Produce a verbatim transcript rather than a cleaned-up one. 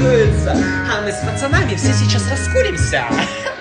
тусуются. А мы с пацанами все сейчас раскуримся.